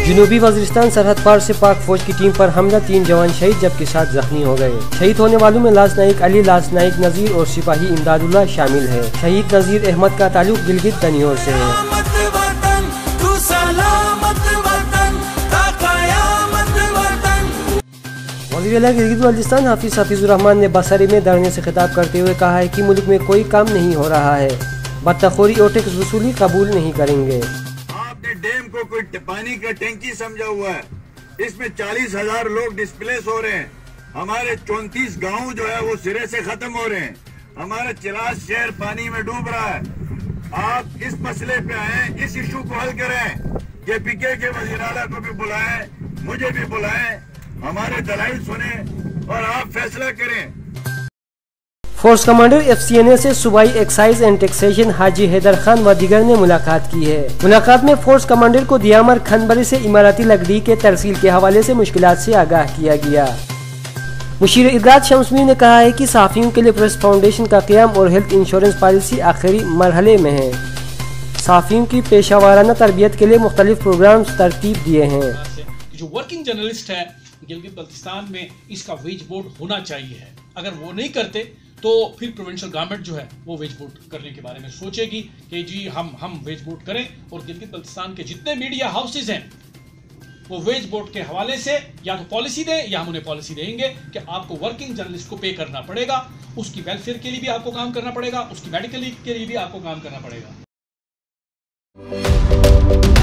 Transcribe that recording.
जनूबी वज़ीरिस्तान सरहद पार से पाक फौज की टीम पर हमला, 3 जवान शहीद जबकि 7 जख्मी हो गए। शहीद होने वालों में लांस नाइक अली, लांस नाइक नज़ीर और सिपाही इमदादुल्लाह शामिल है। शहीद नज़ीर अहमद का ताल्लुक गिलगित तनियोर से है। वज़ीर-ए-आला गिलगित बल्तिस्तान हाफिज हफीजुर रहमान ने बसरी में धरने से खिताब करते हुए कहा है कि मुल्क में कोई काम नहीं हो रहा है, बदतखोरी और टैक्स वसूली कबूल नहीं करेंगे। डैम को कोई पानी का टैंकी समझा हुआ है, इसमें 40,000 लोग डिस्प्लेस हो रहे हैं। हमारे 34 गांव जो है वो सिरे से खत्म हो रहे हैं। हमारा चिराज शहर पानी में डूब रहा है। आप इस मसले पे आए, इस इशू को हल करें। केपीके के वज़ीर-ए-आला को भी बुलाएं, मुझे भी बुलाएं, हमारे दलाइल सुने और आप फैसला करें। फोर्स कमांडर FCNA से सूबाई excise and taxation Haji Haider Khan व दीगर ने मुलाकात की है। मुलाकात में फोर्स कमांडर को दियामर खनबरी से इमारती लकड़ी के तरसील के हवाले से मुश्किलात से आगाह किया गया। मुशीर इरदाद शम्स मीर ने कहा है कि सहाफ़ियों के लिए प्रेस फाउंडेशन का क़याम और हेल्थ इंश्योरेंस पॉलिसी आखिरी मरहले में है। सहाफ़ियों की पेशावराना तरबियत के लिए मुख्तलिफ प्रोग्राम तरतीब दिए हैं। जो वर्किंग जर्नलिस्ट है गिलगित बल्तिस्तान में, इसका वेज बोर्ड होना चाहिए है। अगर वो नहीं करते तो फिर प्रोविंशियल गवर्नमेंट जो है वो वेज बोर्ड करने के बारे में सोचेगी कि जी हम वेज बोर्ड करें। और गिलगित बल्तिस्तान के जितने मीडिया हाउसेज हैं वो वेज बोर्ड के हवाले से या तो पॉलिसी दें या हम उन्हें पॉलिसी देंगे कि आपको वर्किंग जर्नलिस्ट को पे करना पड़ेगा, उसकी वेलफेयर के लिए भी आपको काम करना पड़ेगा, उसकी मेडिकल के लिए भी आपको काम करना पड़ेगा।